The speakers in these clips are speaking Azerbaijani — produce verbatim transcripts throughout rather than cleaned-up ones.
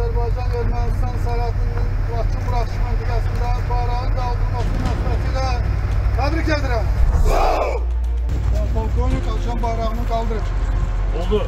Azərbaycan-Ermənistan sərhədinin Laçın buraxış məntəqəsində bayrağın qaldırılması münasibətilə təbrik edirəm. Polkovnik Alşan bayrağını qaldırır. Oldu.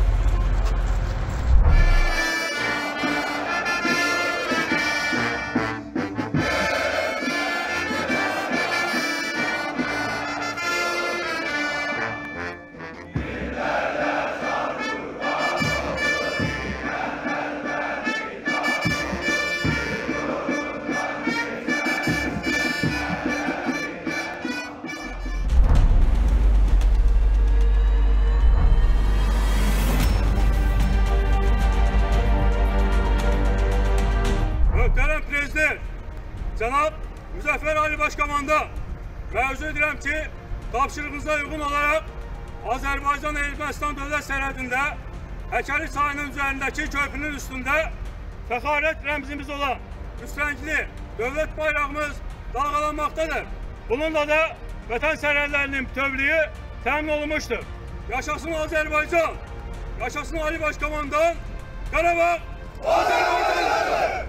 Cənab Müzəffər Ali Başkomandan, məruz edirəm ki, tapşırığınıza uyğun olaraq Azərbaycan-Ermənistan dövlət sərhədində Həkəri çayının üzərindəki köprünün üstündə fəxarət rəmzimiz olan üstəngli dövlət bayrağımız dalğalanmaqdadır. Bununla da vətən sərhədlərinin bütövlüyü təmin olunmuşdur. Yaşasın Azərbaycan, yaşasın Ali Başkomandan, Qarabağ Azərbaycanlıdır!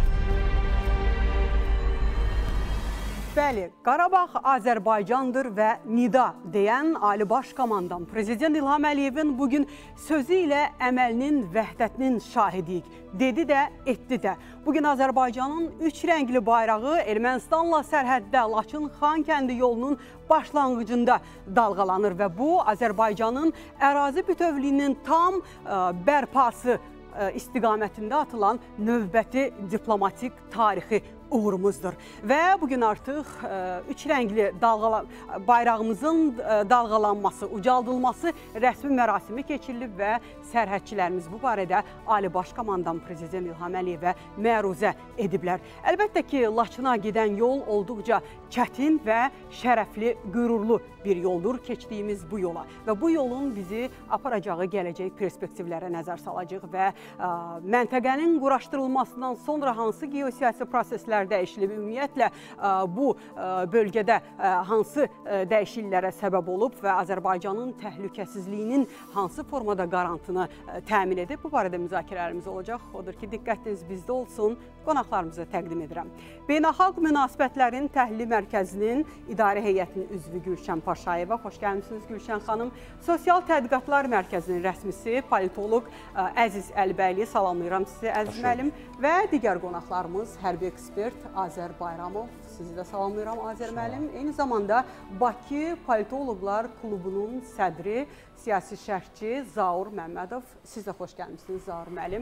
Bəli, Qarabağ Azərbaycandır və nida deyən Ali Baş Komandan Prezident İlham Əliyevin bugün sözü ilə əməlinin vəhdətinin şahidiyik. Dedi də, etdi də. Bugün Azərbaycanın üç rəngli bayrağı Ermənistanla sərhəddə Laçın-Xankəndi yolunun başlanğıcında dalğalanır və bu Azərbaycanın ərazi bütövlüyünün tam ə, bərpası ə, istiqamətində atılan növbəti diplomatik tarixi uğurumuzdur. Və bugün artıq ə, üç rəngli dalğala, bayrağımızın ə, dalğalanması, ucaldılması rəsmi mərasimi keçirilib və sərhədçilərimiz bu barədə Ali Baş Komandan Prezident İlham Əliyevə məruzə ediblər. Əlbəttə ki, Laçına gedən yol olduqca çətin və şərəfli, qürurlu bir yoldur keçdiyimiz bu yola. Və bu yolun bizi aparacağı gələcək perspektivlərə nəzər salacaq və ə, məntəqənin quraşdırılmasından sonra hansı geosiyasi proseslər dəyişilib, ümumiyyətlə bu bölgədə hansı dəyişikliklərə səbəb olub və Azərbaycanın təhlükəsizliyinin hansı formada qarantını təmin edib, bu barədə müzakirələrimiz olacaq. Odur ki, diqqətiniz bizdə olsun, qonaqlarımıza təqdim edirəm. Beynəlxalq münasibətlərin təhlili mərkəzinin idarə heyətinin üzvü Gülşən Paşayeva, xoş gəlmişsiniz Gülşən xanım. Sosial Tədqiqatlar Mərkəzinin rəsmisi, politoloq Əziz Əlbəyli, salamlayıram sizi Əziz müəllim və digər qonaqlarımız, hərbi ekspert Azər Bayramov, sizi də salamlayıram Azər müəllim. Eyni zamanda Bakı Politoloqlar Klubunun sədri, siyasi şərhçi Zaur Məmmədov. Siz də xoş gəlmişsiniz Zaur müəllim.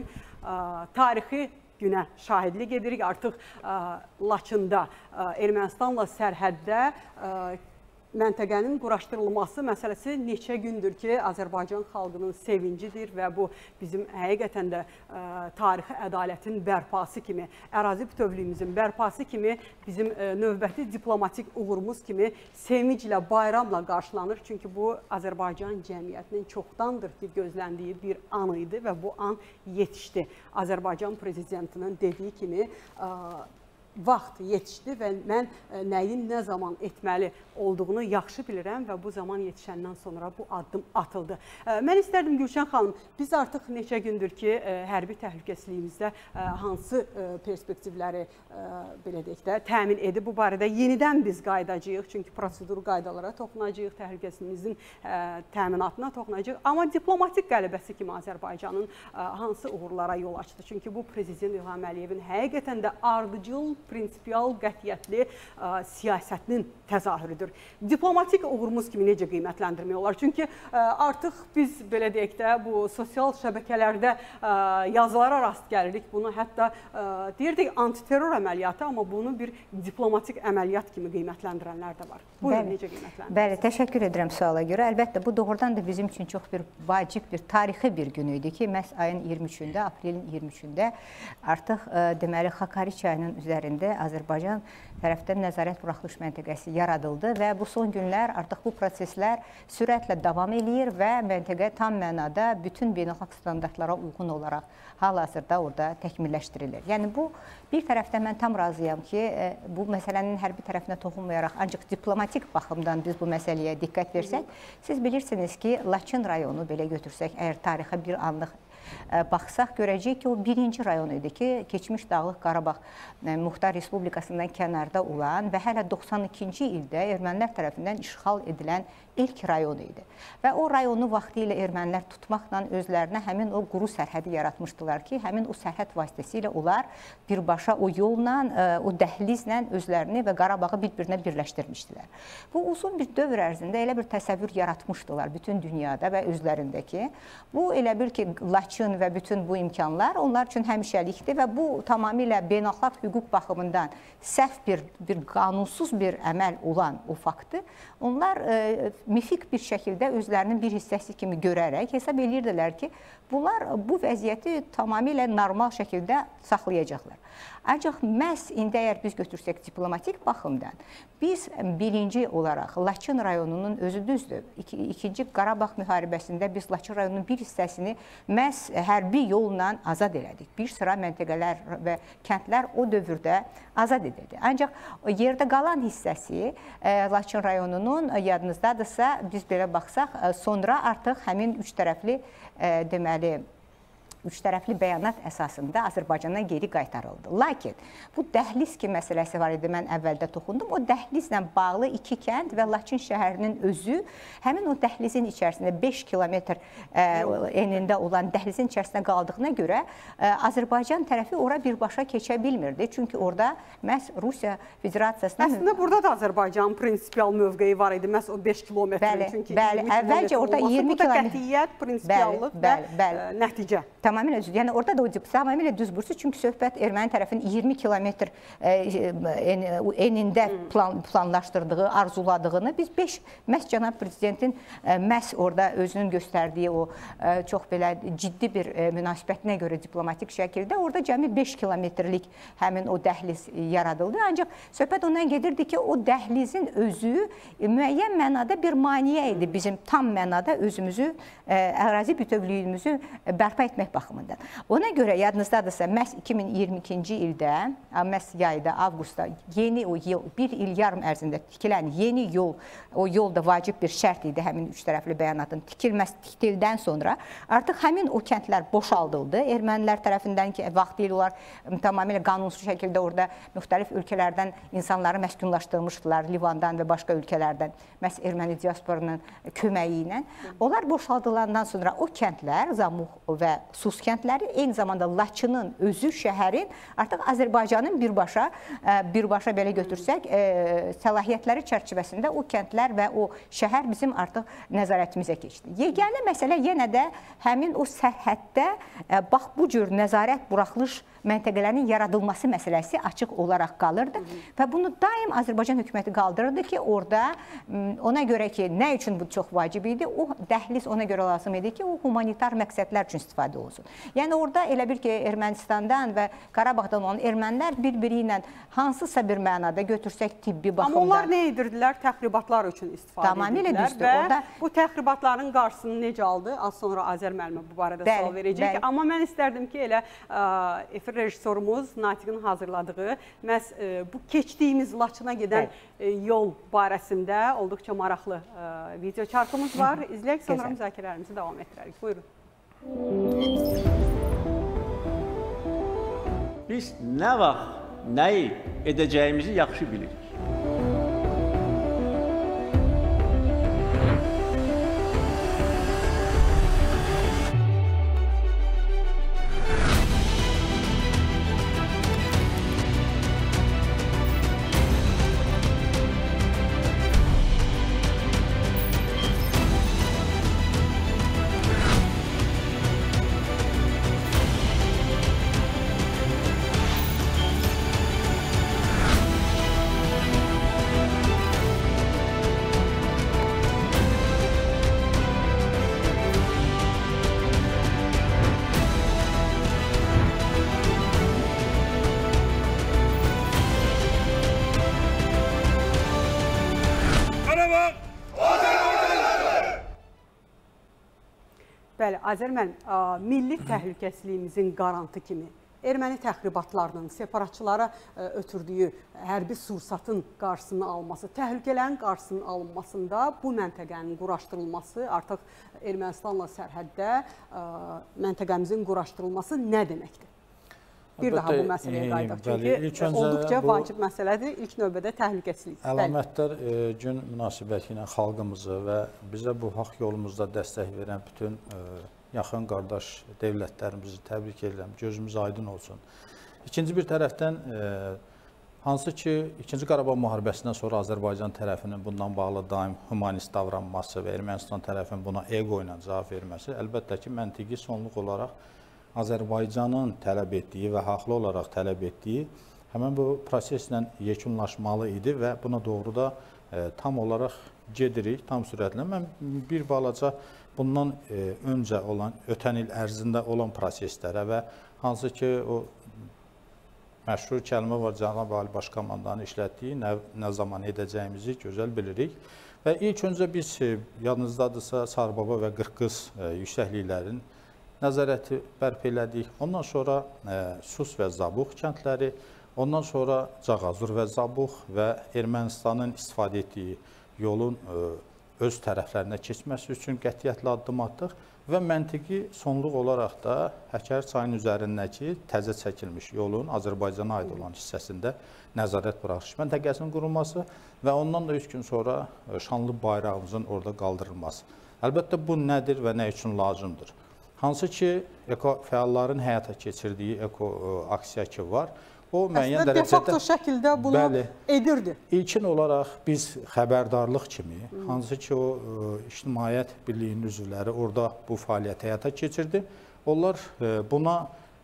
Tarixi günə şahidlik edirik. Artıq Laçında, Ermənistanla sərhəddə məntəqənin quraşdırılması məsələsi neçə gündür ki, Azərbaycan xalqının sevincidir və bu bizim həqiqətən də ə, tarixi ədalətin bərpası kimi, ərazi bütövlüyümüzün bərpası kimi, bizim ə, növbəti diplomatik uğurumuz kimi sevinclə, bayramla qarşılanır. Çünki bu Azərbaycan cəmiyyətinin çoxdandır ki, gözləndiyi bir an idi və bu an yetişdi. Azərbaycan prezidentinin dediyi kimi ə, vaxt yetişdi və mən nəyin nə zaman etməli olduğunu yaxşı bilirəm və bu zaman yetişəndən sonra bu addım atıldı. Mən istərdim Gülşən xanım, biz artıq neçə gündür ki, hərbi təhlükəsizliyimizdə hansı perspektivləri belə deyək də təmin edib, bu barədə yenidən biz qaydacağıq, çünki prosedur qaydalara toxunacağıq, təhlükəsizliyimizin təminatına toxunacağıq. Amma diplomatik qələbəsi kimi Azərbaycanın hansı uğurlara yol açdı? Çünki bu Prezident İlham Əliyevin həqiqətən də ardıcıl, prinsipial, qətiyyətli ə, siyasətinin təzahürüdür. Diplomatik uğurumuz kimi necə qiymətləndirmək olar? Çünki ə, artıq biz, belə deyək də, bu sosial şəbəkələrdə ə, yazılara rast gəlirik. Bunu hətta ə, deyirdik antiterror əməliyyatı, amma bunu bir diplomatik əməliyyat kimi qiymətləndirənlər də var. Buyurun, necə qiymətləndirirsiniz? Bəli, təşəkkür edirəm suala görə. Əlbəttə, bu doğrudan da bizim üçün çox bir vacib, bir tarixi bir gün idi ki, məhz ayın iyirmi üçündə, aprelin iyirmi üçündə artıq ə, deməli, Xakari çayının üzərində Azərbaycan tərəfdən nəzarət buraxılış məntəqəsi yaradıldı və bu son günlər artıq bu proseslər sürətlə davam eləyir və məntəqə tam mənada bütün beynəlxalq standartlara uyğun olaraq hal-hazırda orada təkmilləşdirilir. Yəni bu bir tərəfdən mən tam razıyam ki, bu məsələnin hərbi tərəfinə toxunmayaraq ancaq diplomatik baxımdan biz bu məsələyə diqqət versək, siz bilirsiniz ki, Laçın rayonu belə götürsək, əgər tarixə bir anlıq baxsaq, görəcəyik ki, o birinci rayon idi ki, keçmiş Dağlıq Qarabağ Muxtar Respublikasından kənarda olan və hələ doxsan ikinci ildə ermənilər tərəfindən işğal edilən ilk rayon idi. Və o rayonu vaxtı ilə ermənilər tutmaqla özlərinə həmin o quru sərhədi yaratmışdılar ki, həmin o sərhəd vasitəsilə onlar birbaşa o yolla, o dəhlizlə özlərini və Qarabağı bir-birinə birləşdirmişdilər. Bu uzun bir dövr ərzində elə bir təsəvvür yaratmışdılar bütün dünyada və özlərindəki. Bu elə bir ki, Laçın və bütün bu imkanlar onlar üçün həmişəlikdir və bu tamamilə beynəlxalq hüquq baxımından səhv bir, bir qanunsuz bir əməl olan o faktı onlar e, mifik bir şəkildə özlərinin bir hissəsi kimi görərək hesab edirdilər ki, bunlar bu vəziyyəti tamamilə normal şəkildə saxlayacaqlar. Ancaq məhz indi əgər biz götürsək diplomatik baxımdan, biz birinci olaraq Laçın rayonunun özü düzdür. İki, ikinci Qarabağ müharibəsində biz Laçın rayonunun bir hissəsini məhz hərbi yolla azad elədik. Bir sıra məntəqələr və kəndlər o dövrdə azad edildi. Ancaq yerdə qalan hissəsi Laçın rayonunun yadınızdadırsa, biz belə baxsaq, sonra artıq həmin üç tərəfli deməli, üç tərəfli bəyanat əsasında Azərbaycana geri qaytarıldı. Lakin bu dəhliz ki məsələsi var idi, mən əvvəldə toxundum. O dəhlizlə bağlı iki kənd və Laçın şəhərinin özü həmin o dəhlizin içərisində beş kilometr enində olan dəhlizin içərisində qaldığına görə Azərbaycan tərəfi ora birbaşa keçə bilmirdi. Çünki orada məhz Rusiya Federasiyasının... Əslində burada da Azərbaycanın prinsipial mövqeyi var idi, məhz o beş kilometrin. Bəli, bəli, əvvəlcə orada iyirmi kilometr. Bu da qətiyyət, prinsipiallıq və nəticə. Tamamilə düzdür. Yəni orada da o tamamilə düz bursu. Çünki söhbət erməni tərəfinin iyirmi kilometr enində plan, planlaşdırdığı, arzuladığını biz beş məhz cənab prezidentin məhz orada özünün göstərdiyi o çox belə ciddi bir münasibətinə görə diplomatik şəkildə orada cəmi beş kilometrlik həmin o dəhliz yaradıldı. Ancaq söhbət ondan gedirdi ki, o dəhlizin özü müəyyən mənada bir maneə idi bizim tam mənada özümüzü, ərazi bütövlüyümüzü bərpa etmək baxımından. Ona görə yadınızdadırsa, məhz iki min iyirmi ikinci ildə, məhz yayda, avqustda yeni o yıl, bir il yarım ərzində tikilən yeni yol, o yol da vacib bir şərt idi həmin üç tərəfli bəyanatın tikilməsi tikildikdən sonra artıq həmin o kəndlər boşaldıldı. Ermənilər tərəfindən ki, vaxtı ilə onlar tamamilə qanunsuz şəkildə orada müxtəlif ölkələrdən insanları məskunlaşdırmışdılar, Livandan və başqa ölkələrdən, məhz erməni diasporunun köməyi ilə. Onlar boşaldılandan sonra o kəndlər, Zamux və Sus kəndləri, eyni zamanda Laçının özü, şəhərin artıq Azərbaycanın birbaşa, birbaşa belə götürsək, səlahiyyətləri çərçivəsində o kəndlər və o şəhər bizim artıq nəzarətimizə keçdi. Yeganə məsələ yenə də həmin o sərhəddə bax bu cür nəzarət buraxılış məntəqələrinin yaradılması məsələsi açıq olaraq qalırdı və bunu daim Azərbaycan hökuməti qaldırırdı ki, orada ona görə ki, nə üçün bu çox vacib idi, o dəhliz ona görə lazım idi ki, o humanitar məqsədlər üçün istifadə olsun. Yəni orada elə bir ki, Ermənistandan və Qarabağdan olan ermənilər bir-biri ilə hansısa bir mənada götürsək tibbi baxımdan. Amma onlar nə edirdilər? Təxribatlar üçün istifadə Tamamilə edirdilər düzdür. və orada... bu təxribatların qarşısını necə aldı? Az sonra Azər müəllimə bu barədə bəli, sual verəcək. Bəli. Amma mən istərdim ki, elə efir rejissorumuz Natiqin hazırladığı məhz bu keçdiyimiz Laçına gedən bəli. yol barəsində olduqca maraqlı video çarkımız var. İzləyək, sonra müzakirələrimizi davam etdirərik. Buyurun. Biz nə vaxt nəyi edəcəyimizi yaxşı bilirik. Bəli, Azər müəllim, milli təhlükəsizliyimizin qarantı kimi erməni təxribatlarının, separatçılara ötürdüyü hərbi sursatın qarşısını alması, təhlükələrin qarşısının alınmasında bu məntəqənin quraşdırılması, artıq Ermənistanla sərhəddə məntəqəmizin quraşdırılması nə deməkdir? Bir daha bu məsələyə qayıdaq. Çünki olduqca vacib məsələdir. İlk növbədə təhlükəsizlik. Əlamətlər gün münasibəti ilə xalqımızı və bizə bu haqq yolumuzda dəstək verən bütün yaxın qardaş dövlətlərimizi təbrik edirəm. Gözümüz aydın olsun. İkinci bir tərəfdən, hansı ki, İkinci Qarabağ müharibəsindən sonra Azərbaycan tərəfinin bundan bağlı daim humanist davranması və Ermənistan tərəfinin buna ego ilə cavab verməsi, əlbəttə ki, məntiqi sonluq olaraq Azərbaycanın tələb etdiyi və haqlı olaraq tələb etdiyi həmən bu proseslə yekunlaşmalı idi və buna doğru da e, tam olaraq gedirik, tam sürətlə. Mən bir balaca bundan e, öncə olan, ötən il ərzində olan proseslərə və hansı ki, o məşhur kəlmə var, Cənab Ali Baş Komandanın işlətdiyi, nə, nə zaman edəcəyimizi gözəl bilirik. Və ilk öncə biz, e, yadınızdadırsa, Sarbaba və Qırqız e, yüksəkliklərin nəzarəti bərpa elədik. Ondan sonra e, Sus və Zabux kəndləri, ondan sonra Cağazur və Zabux və Ermənistanın istifadə etdiyi yolun e, öz tərəflərinə keçməsi üçün qətiyyətli addım atdıq və məntiqi sonluq olaraq da Həkəri çayının üzərindəki təzə çəkilmiş yolun Azərbaycana aid olan hissəsində nəzarət buraxılış məntəqəsinin qurulması və ondan da üç gün sonra şanlı bayrağımızın orada qaldırılması. Əlbəttə bu nədir və nə üçün lazımdır? Hansı ki, eko fəalların həyata keçirdiyi eko aksiya ki var, o müəyyən dərəcədə... Əslində, de facto şəkildə bunu bəli, edirdi. İlkin olaraq biz xəbərdarlıq kimi, hmm. hansı ki, o İctimaiyyət Birliyinin üzvləri orada bu fəaliyyəti həyata keçirdi, onlar buna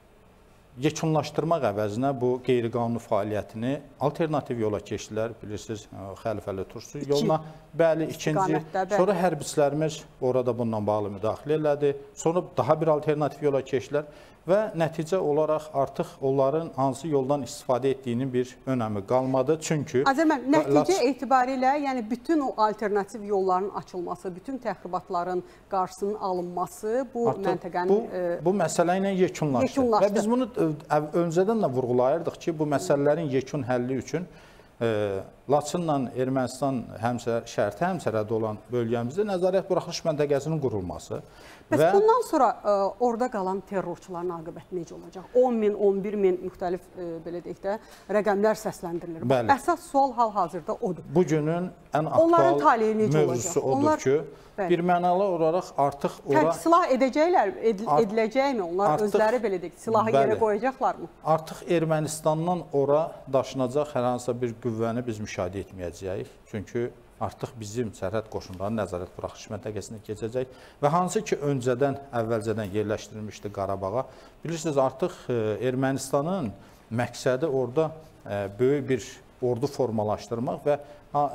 yekunlaşdırmaq əvəzinə bu qeyri-qanuni fəaliyyətini alternativ yola keçdilər. Bilirsiniz, Xəlifəli Tursuz yoluna. Bəli, ikinci. Sonra hərbiçilərimiz orada bununla bağlı müdaxilə elədi. Sonra daha bir alternativ yola keçdilər və nəticə olaraq artıq onların hansı yoldan istifadə etdiyinin bir önəmi qalmadı. Çünki... Azərbaycan, nəticə etibarilə, yəni bütün o alternativ yolların açılması, bütün təxribatların qarşısının alınması bu məntəqənin... Bu, bu məsələ ilə yekunlaşdı. yekunlaşdı. Və biz bunu öncədən də vurğulayırdıq ki, bu məsələlərin yekun həlli üçün e, Laçınla Ermənistan həmsə, şərti həmsərədə olan bölgəmizdə nəzarət buraxılış məntəqəsinin qurulması. Bəs və bundan sonra ə, orada qalan terrorçuların aqibəti necə olacaq? on min, on bir min müxtəlif ə, belə deyək də rəqəmlər səsləndirilir. Bəli. Əsas sual hal-hazırda odur. Bugünün ən aktual mövzusu odur Onlar, ki, bəli. bir mənalı olaraq artıq ora... Tərk silah edəcəklər, edil, ediləcəkmi? Onlar artıq, özləri belə deyək, silahı bəli, yerə qoyacaqlarmı? Artıq Ermənistandan ora daşınacaq hər hansısa bir qüvvəni biz müşahidə etməyəcəyik. Çünki artıq bizim sərhəd qoşunlarının nəzarət buraxılış məntəqəsinə keçəcək və hansı ki, öncədən, əvvəlcədən yerləşdirilmişdi Qarabağa. Bilirsiniz, artıq Ermənistanın məqsədi orada böyük bir ordu formalaşdırmaq və,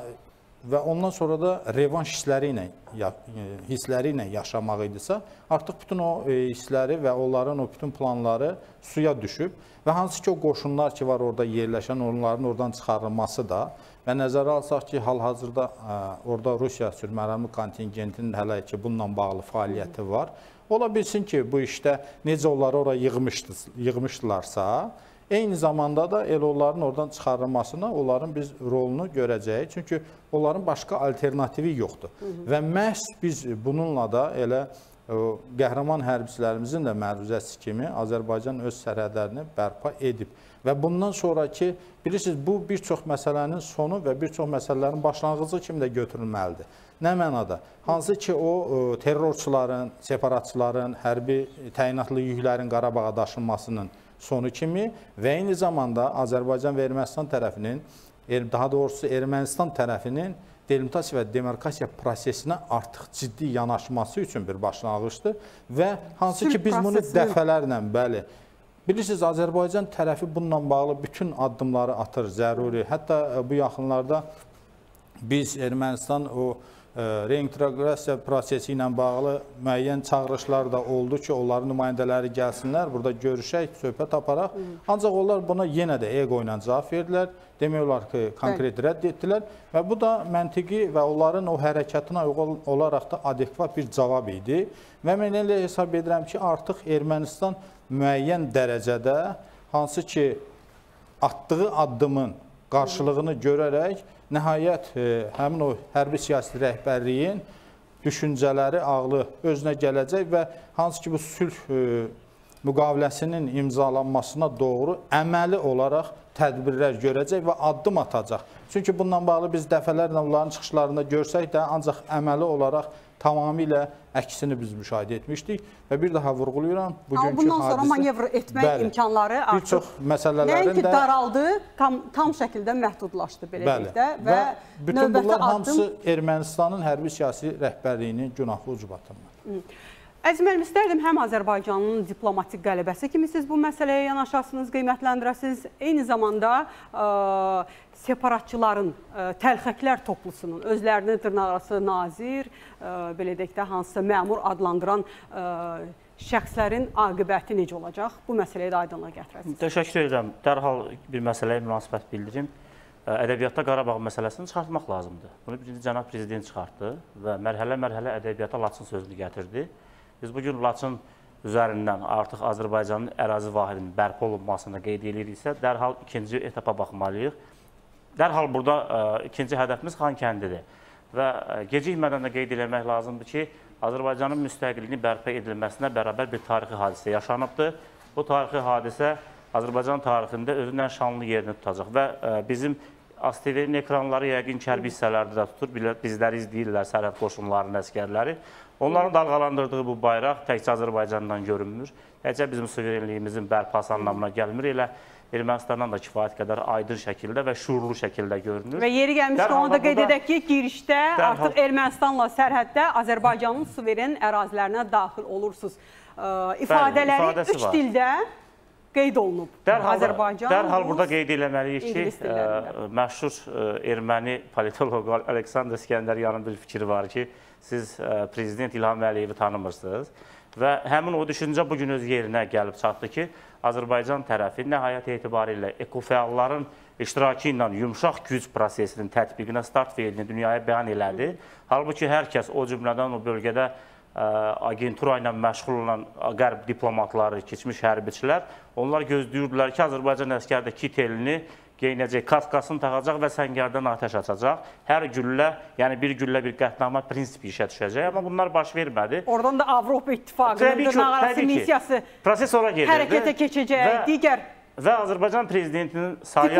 və ondan sonra da revanş hissləri ilə, hissləri ilə yaşamaq idisə, artıq bütün o hissləri və onların o bütün planları suya düşüb və hansı ki, o qoşunlar ki var orada yerləşən, onların oradan çıxarılması da və nəzərə alsaq ki, hal-hazırda orada Rusiya sülhməramlı kontingentinin hələ ki, bununla bağlı fəaliyyəti var. Ola bilsin ki, bu işdə necə onları oraya yığmışdı, yığmışdılarsa, eyni zamanda da el onların oradan çıxarılmasına onların biz rolunu görəcəyik. Çünki onların başqa alternativi yoxdur. Hı -hı. Və məhz biz bununla da elə o, qəhrəman hərbiçilərimizin də məruzəsi kimi Azərbaycan öz sərhədlərini bərpa edib. Və bundan sonraki, bilirsiniz, bu bir çox məsələnin sonu və bir çox məsələlərin başlanğıcı kimi də götürülməlidir. Nə mənada? Hansı ki, o terrorçuların, separatçıların, hərbi təyinatlı yüklərin Qarabağa daşınmasının sonu kimi və eyni zamanda Azərbaycan və Ermənistan tərəfinin, daha doğrusu Ermənistan tərəfinin delimitasiya və demarkasiya prosesinə artıq ciddi yanaşması üçün bir başlanğıcdır və hansı ki, biz bunu dəfələrlə, bəli, bilirsiniz, Azərbaycan tərəfi bununla bağlı bütün addımları atır, zəruri. Hətta bu yaxınlarda biz Ermənistan o reinteqrasiya prosesi ilə bağlı müəyyən çağırışlar da oldu ki, onların nümayəndələri gəlsinlər, burada görüşək, söhbət aparaq. Ancaq onlar buna yenə də ego ilə cavab verdilər. Demək olar ki, konkret rədd etdilər və bu da məntiqi və onların o hərəkətinə uyğun olaraq da adekvat bir cavab idi. Və mən elə hesab edirəm ki, artıq Ermənistan müəyyən dərəcədə hansı ki atdığı addımın qarşılığını görərək nəhayət e, həmin o hərbi siyasi rəhbərliyin düşüncələri, ağlı özünə gələcək və hansı ki bu sülh e, müqaviləsinin imzalanmasına doğru əməli olaraq tədbirlər görəcək və addım atacaq. Çünki bununla bağlı biz dəfələrlə onların çıxışlarında görsək də ancaq əməli olaraq tamamilə əksini biz müşahidə etmişdik və bir daha vurğulayıram. Amma bundan sonra manevr etmək bəli, imkanları artıq bir çox məsələlərin nəinki də daraldı, tam, tam şəkildə məhdudlaşdı beləlikdə və, və bütün bunlar hamısı addım... Ermənistanın hərbi siyasi rəhbərliyinin günahlı ucbatından. Əzim müəllim, istərdim həm Azərbaycanın diplomatik qələbəsi kimi siz bu məsələyə yanaşasınız, qiymətləndirəsiniz. Eyni zamanda ə, separatçıların, ə, təlxəklər toplusunun özlərini dırnaqarası nazir, ə, belə deyək də hansısa məmur adlandıran ə, şəxslərin aqibəti necə olacaq? Bu məsələyə də aydınlığa gətirəsiniz. Təşəkkür edirəm. Dərhal bir məsələyə münasibət bildirim. Ədəbiyyatda Qarabağ məsələsini çıxartmaq lazımdır. Bunu birinci cənab prezident çıxartdı və mərhələ-mərhələ ədəbiyyata Laçın sözünü gətirdi. Biz bugün Laçın üzərindən artıq Azərbaycanın ərazi vahidinin bərpa olunmasını qeyd ediriksə, dərhal ikinci etapa baxmalıyıq. Dərhal burada ə, ikinci hədəfimiz Xankəndidir. Və ə, gecikmədən də qeyd etmək lazımdır ki, Azərbaycanın müstəqilliyini bərpa edilməsinə bərabər bir tarixi hadisə yaşanıbdır. Bu tarixi hadisə Azərbaycan tarixində özünün ən şanlı yerini tutacaq və ə, bizim A S T V-nin ekranları yəqin ki, hərbi hissələrdə də tutur, bizləri izləyirlər, sərhəd qoşunlarının əskərləri. Onların dalğalandırdığı bu bayraq təkcə Azərbaycandan görünmür, təkcə bizim suverenliyimizin bərpası anlamına gəlmir, elə Ermənistandan da kifayət qədər aydın şəkildə və şuurlu şəkildə görünür. Və yeri gəlmişdir, onu da qeyd edək ki, girişdə artıq Ermənistanla sərhəddə Azərbaycanın suveren ərazilərinə daxil olursunuz. İfadələri üç dildə qeyd olunub. Azərbaycan, dərhal burada qeyd eləməliyik ki, ə, məşhur ə, erməni politoloq Aleksandr Skəndəryanın bir fikri var ki, siz ə, prezident İlham Əliyevi tanımırsınız və həmin o düşüncə bugün öz yerinə gəlib çatdı ki, Azərbaycan tərəfi nəhayət etibarilə ekofəalların iştirakı ilə yumşaq güc prosesinin tətbiqinə start verilini dünyaya bəyan elədi. Halbuki hər kəs o cümlədən o bölgədə agentura ilə məşğul olan qərb diplomatları, keçmiş hərbiçilər, onlar gözləyirdilər ki, Azərbaycan əskəri kit elini geyinəcək, kaskasını taxacaq və səngərdən ateş açacaq. Hər güllə, yəni bir güllə bir qətnamə prinsipi işə düşəcək, amma bunlar baş vermədi. Oradan da Avropa İttifaqının dırnaqarası missiyası hərəkətə keçəcək, digər və Azərbaycan prezidentinin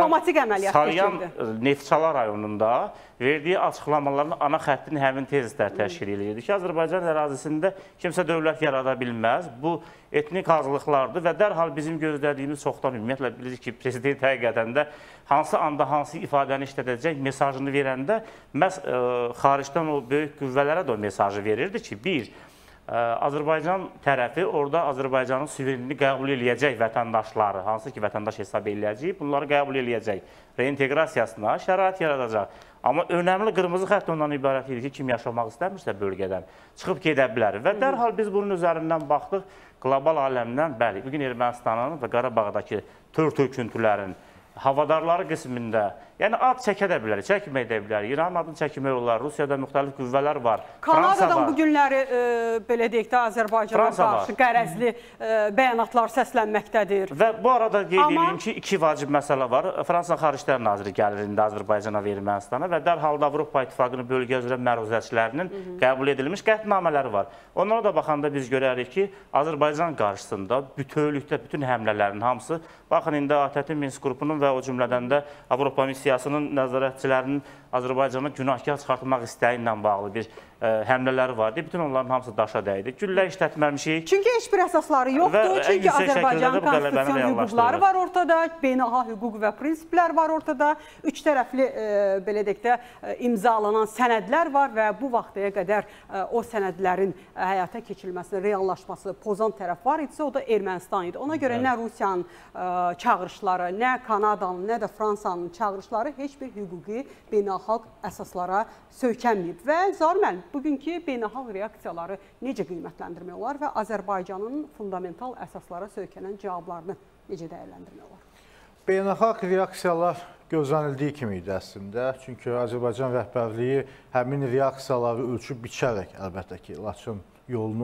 Salyan Neftçala rayonunda verdiyi açıqlamaların ana xəttini həmin tezislər təşkil edirdi ki, Azərbaycan ərazisində kimsə dövlət yarada bilməz. Bu etnik azlıqlardır və dərhal bizim gözlədiyimiz çoxdan ümumiyyətlə bilirik ki, prezident həqiqətən də hansı anda hansı ifadəni işlədəcək mesajını verəndə məhz xaricdən o böyük qüvvələrə də o mesajı verirdi ki, bir, Azərbaycan tərəfi orada Azərbaycanın suverenini qəbul eləyəcək vətəndaşları, hansı ki vətəndaş hesab eləyəcək, bunları qəbul eləyəcək, reinteqrasiyasına şərait yaradacaq. Amma önəmli qırmızı xətt ondan ibarət idi ki, kim yaşamaq istəmirsə bölgədən çıxıb gedə bilər. Və dərhal biz bunun üzərindən baxdıq, qlobal aləmdən, bəli, bugün Ermənistanın və Qarabağdakı tör-töküntülərin havadarları qismində, yəni ad çəkə də bilər, çəkməyə də bilər, İran adını çəkmək olar, Rusiyada müxtəlif qüvvələr var, Kanadadan bu günləri, belə deyək də, Azərbaycana qarşı qərəzli bəyanatlar səslənməkdədir. Və bu arada qeyd edeyim ki, iki vacib məsələ var. Fransa Xariclər Naziri gəlir indi Azərbaycana və Ermənistana və dərhal da Avropa İttifaqının bölgə üzrə məruzəçilərinin qəbul edilmiş qətnamələri var. Onlara da baxanda biz görərik ki, Azərbaycan qarşısında bütövlükdə bütün həmlələrin hamısı, baxın indi A T T Minsk qrupunun və o cümlədən də Avropa missiyasının nəzarətçilərinin Azərbaycanı günahkar çıxartmaq istəyi ilə bağlı bir ə, həmlələri vardı. Bütün onların hamısı daşa dəydi. Güllə işlətməmişik. Çünki heç bir əsasları yoxdur. Çünki Azərbaycanın konstitusiyon hüquqları var ortada, beynəlxalq hüquq və prinsiplər var ortada. Üç tərəfli ə, belə deyək də ə, imzalanan sənədlər var və bu vaxtaya qədər ə, o sənədlərin ə, həyata keçirilməsi, reallaşması pozan tərəf var idisə, o da Ermənistan idi. Ona görə nə Rusiyanın ə, çağırışları, nə Kanadanın, nə də Fransanın çağırışları heç bir hüquqi beynəlxalq əsaslara söykənməyib. Və Zaur müəllim, bugünkü beynəlxalq reaksiyaları necə qiymətləndirmək olar və Azərbaycanın fundamental əsaslara söykənən cavablarını necə dəyərləndirmək olar? Beynəlxalq reaksiyalar gözlənildiyi kimi idi əslində. Çünki Azərbaycan rəhbərliyi həmin reaksiyaları ölçüb biçərək, əlbəttə ki, Laçın yolunun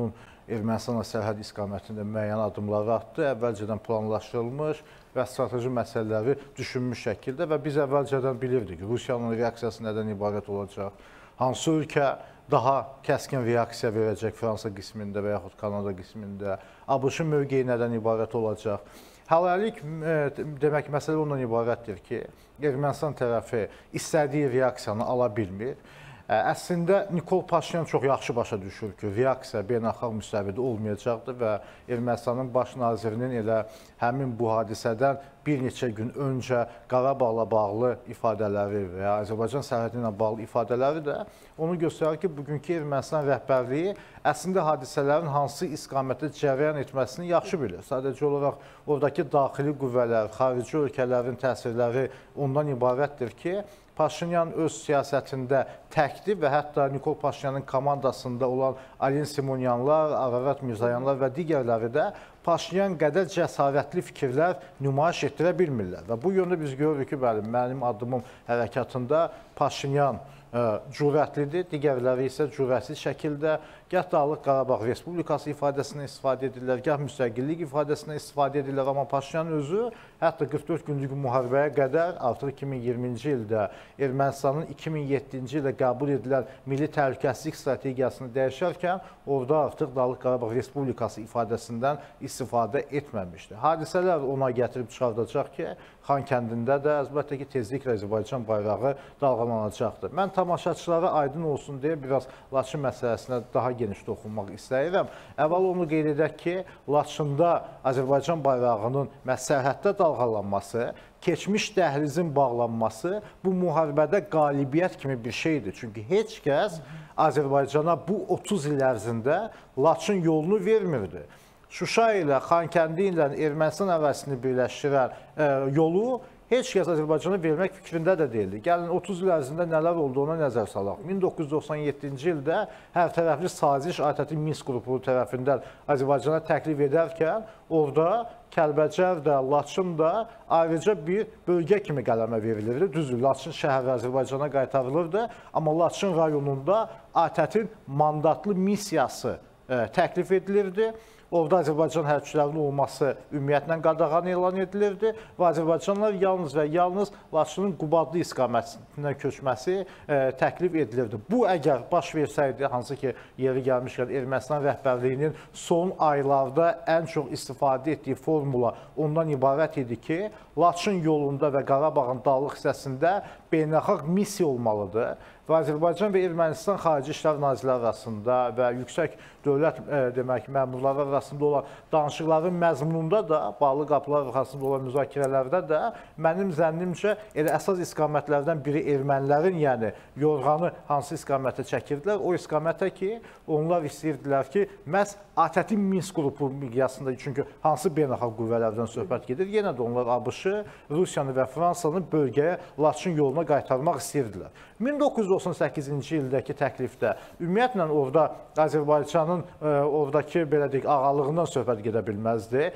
Ermənistanla sərhəd istiqamətində müəyyən addımlar atdı. Əvvəlcədən planlaşdırılmış və strateji məsələləri düşünmüş şəkildə və biz əvvəlcədən bilirdik ki, Rusiyanın reaksiyası nədən ibarət olacaq, hansı ölkə daha kəskin reaksiya verəcək Fransa qismində və yaxud Kanada qismində, ABŞ-ın mövqeyi nədən ibarət olacaq. Hələlik demək məsələ ondan ibarətdir ki, Ermənistan tərəfi istədiyi reaksiyanı ala bilmir. Əslində Nikol Paşinyan çox yaxşı başa düşür ki, reaksiya beynəlxalq müstəvidə olmayacaqdır və Ermənistanın baş nazirinin elə həmin bu hadisədən bir neçə gün öncə Qarabağla bağlı ifadələri və Azərbaycan sərhədi ilə bağlı ifadələri də onu göstərir ki, bugünkü Ermənistan rəhbərliyi əslində hadisələrin hansı istiqamətdə cərəyan etməsini yaxşı bilir. Sadəcə olaraq oradakı daxili qüvvələr, xarici ölkələrin təsirləri ondan ibarətdir ki, Paşinyan öz siyasətində təkdir və hətta Nikol Paşinyanın komandasında olan Alin Simonyanlar, Ararat Mirzayanlar və digərləri də Paşinyan qədər cəsarətli fikirlər nümayiş etdirə bilmirlər. Və bu yöndə biz görürük ki, bəli, mənim addımım hərəkatında Paşinyan cürətlidir, digərləri isə cürətsiz şəkildə gah Dağlıq Qarabağ Respublikası ifadəsindən istifadə edirlər, gah müstəqillik ifadəsindən istifadə edirlər. Amma Paşinyan özü hətta qırx dörd günlük müharibəyə qədər artıq iki min iyirminci ildə Ermənistanın iki min yeddinci ildə qəbul edilən milli təhlükəsizlik strategiyasını dəyişərkən orada artıq Dağlıq Qarabağ Respublikası ifadəsindən istifadə etməmişdir. Hadisələr ona gətirib çıxardacaq ki, Xankəndində də əlbəttə ki, tezliklə Azərbaycan bayrağı dalğalanacaqdır. Mən tamaşaçılara aydın olsun deyə biraz Laçın məsələsinə daha geniş toxunmaq istəyirəm. Əvvəl onu qeyd edək ki, Laçında Azərbaycan bayrağının sərhəddə dalğalanması, keçmiş dəhlizin bağlanması bu müharibədə qalibiyyət kimi bir şeydir. Çünki heç kəs Azərbaycana bu otuz il ərzində Laçın yolunu vermirdi. Şuşa ilə, Xankəndi ilə Ermənistan ərazisini birləşdirən e, yolu heç kəs Azərbaycana vermək fikrində də deyildi. Gəlin, otuz il ərzində nələr olduğuna nəzər salaq. min doqquz yüz doxsan yeddinci ildə hər tərəfli saziş A T T Minsk qrupu tərəfindən Azərbaycana təklif edərkən, orada Kəlbəcər də, Laçın da ayrıca bir bölgə kimi qələmə verilirdi. Düzdür, Laçın şəhəri Azərbaycana qaytarılırdı, amma Laçın rayonunda A T T-in mandatlı missiyası e, təklif edilirdi. Orada Azərbaycan hərbçilərinin olması ümumiyyətlə qadağan elan edilirdi və Azərbaycanlar yalnız və yalnız Laçının Qubadlı istiqamətindən köçməsi e, təklif edilirdi. Bu əgər baş versəydi, hansı ki, yeri gəlmişkən Ermənistan rəhbərliyinin son aylarda ən çox istifadə etdiyi formula ondan ibarət idi ki, Laçın yolunda və Qarabağın dağlıq hissəsində beynəlxalq missiya olmalıdır. Və Azərbaycan və Ermənistan Xarici İşlər Nazirləri arasında və yüksək dövlət e, demək, məmurları arasında olan danışıqların məzmununda da, bağlı qapılar arasında olan müzakirələrdə də mənim zənnimcə elə əsas istiqamətlərdən biri ermənilərin, yəni yorğanı hansı istiqamətə çəkirdilər, o istiqamətə ki, onlar istəyirdilər ki, məhz A T T Minsk qrupu miqyasında, çünki hansı beynəlxalq qüvvələrdən söhbət gedir, yenə də onlar ABŞ-ı, Rusiyanı və Fransanı bölgəyə Laçın yoluna qaytarmaq istəyirdilər. min doqquz yüz doxsan səkkizinci ildəki təklifdə ümumiyyətlə orada Azərbaycanın e, oradakı belə deyək ağalığından söhbət gedə bilməzdi.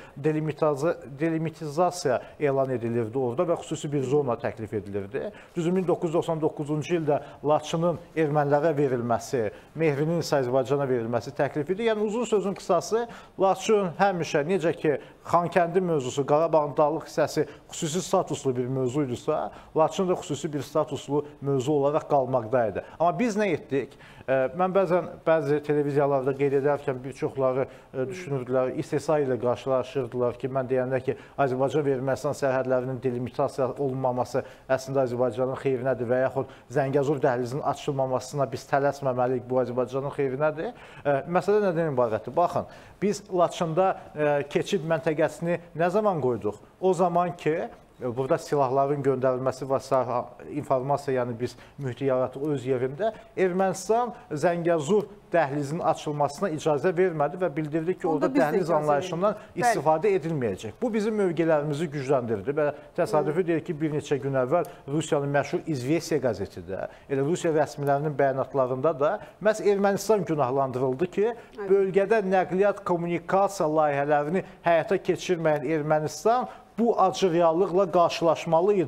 Delimitizasiya elan edilirdi orada və xüsusi bir zona təklif edilirdi. Düzü min doqquz yüz doxsan doqquzuncu ildə Laçının ermənilərə verilməsi, Mehrinin isə Azərbaycana verilməsi təklif idi. Yəni uzun sözün qısası, Laçın həmişə necə ki Xankəndi mövzusu, Qarabağın dağlıq hissəsi xüsusi statuslu bir mövzu idisə, Laçın da xüsusi bir statuslu mövzu olaraq qalmaqdaydı. Amma biz nə etdik? Mən bəzən bəzi televiziyalarda qeyd edərkən bir çoxları düşünürdülər, istehza ilə qarşılaşırdılar ki, mən deyəndə ki, Azərbaycan və Ermənistan sərhədlərinin delimitasiya olunmaması əslində Azərbaycanın xeyrinədir və yaxud Zəngəzur dəhlizinin açılmamasına biz tələsməməliyik, bu Azərbaycanın xeyrinədir. Məsələ nədən ibarətdir? Baxın, biz Laçında keçid məntəqəsini nə zaman qoyduq? O zaman ki, burada silahların göndərilməsi və informasiya, yəni biz mühiti yaratıq öz yerində, Ermənistan Zəngəzur dəhlizinin açılmasına icazə vermədi və bildirdi ki, orada dəhliz anlayışından istifadə edilməyəcək. Bu bizim mövqelərimizi gücləndirdi və təsadüfi deyir ki, bir neçə gün əvvəl Rusiyanın məşhur İzvesiya qəzeti də, elə Rusiya rəsmilərinin bəyanatlarında da məhz Ermənistan günahlandırıldı ki, bölgədə nəqliyyat, kommunikasiya layihələrini həyata keçirməyən Ermənistan bu acı reallıqla qarşılaşmalı idi